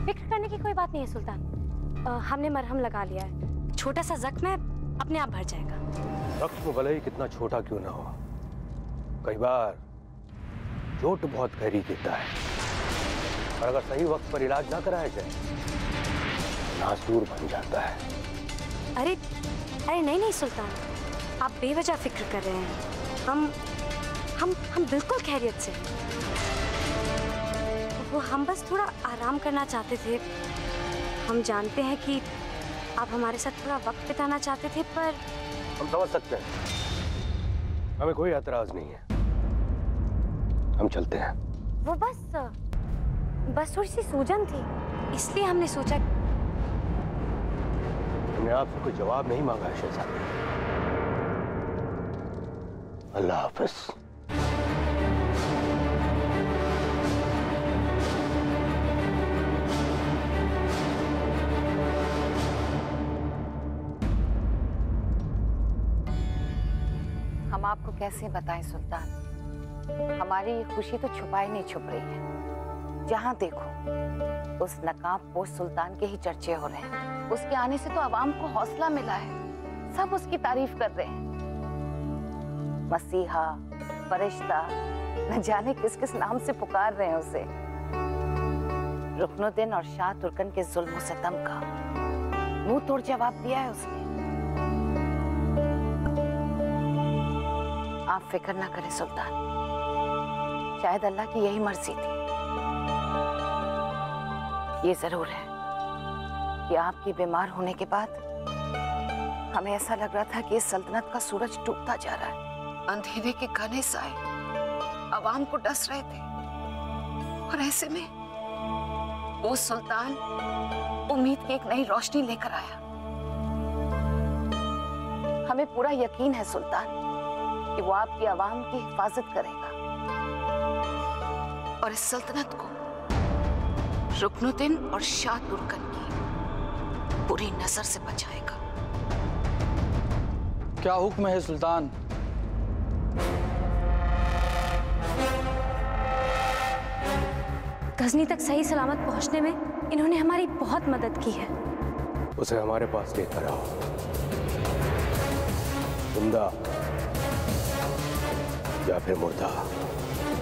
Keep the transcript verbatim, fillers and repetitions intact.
फिक्र करने की कोई बात नहीं है सुल्तान। आ, हमने मरहम लगा लिया है, छोटा सा जख्म है, अपने आप भर जाएगा। जख्म भले ही कितना छोटा क्यों ना हो, कई बार चोट बहुत गहरी देता है, और अगर सही वक्त पर इलाज ना कराया जाए नासूर बन जाता है। अरे अरे नहीं नहीं सुल्तान, आप बेवजह फिक्र कर रहे हैं। हम हम हम बिल्कुल खैरियत से। वो हम बस थोड़ा आराम करना चाहते थे। हम जानते हैं कि आप हमारे साथ थोड़ा वक्त बिताना चाहते थे, पर हम समझ सकते हैं, हमें कोई एतराज नहीं है, हम चलते हैं। वो बस बस थोड़ी सी सूजन थी, इसलिए हमने सोचा। हमने आपसे कोई जवाब नहीं मांगा है शहजादी। अल्लाह हाफिज। हम आपको कैसे बताएं सुल्तान, हमारी ये खुशी तो छुपाई नहीं छुप रही है। जहां देखो उस नकाबपोश सुल्तान के ही चर्चे हो रहे हैं। उसके आने से तो अवाम को हौसला मिला है, सब उसकी तारीफ कर रहे हैं। मसीहा, फरिश्ता, न जाने किस किस नाम से पुकार रहे हैं उसे। रुकनुद्दीन और शाह तुर्कन के जुल्म सितम का मुंह तोड़ जवाब दिया है उसने। आप फिक्र ना करें सुल्तान, शायद अल्लाह की यही मर्जी थी। ये जरूर है कि आपके बीमार होने के बाद हमें ऐसा लग रहा था कि इस सल्तनत का सूरज डूबता जा रहा है। अंधेरे के घने साए अवाम को डस रहे थे, और ऐसे में वो सुल्तान उम्मीद की एक नई रोशनी लेकर आया। हमें पूरा यकीन है सुल्तान कि वो आपकी आवाम की हिफाजत करेगा और इस सल्तनत को रुकनुद्दीन और शाह तुर्कन की बुरी नजर से बचाएगा। क्या हुक्म है सुल्तान? गजनी तक सही सलामत पहुंचने में इन्होंने हमारी बहुत मदद की है। उसे हमारे पास लेकर आओ। जिंदा या फिर मुर्दा।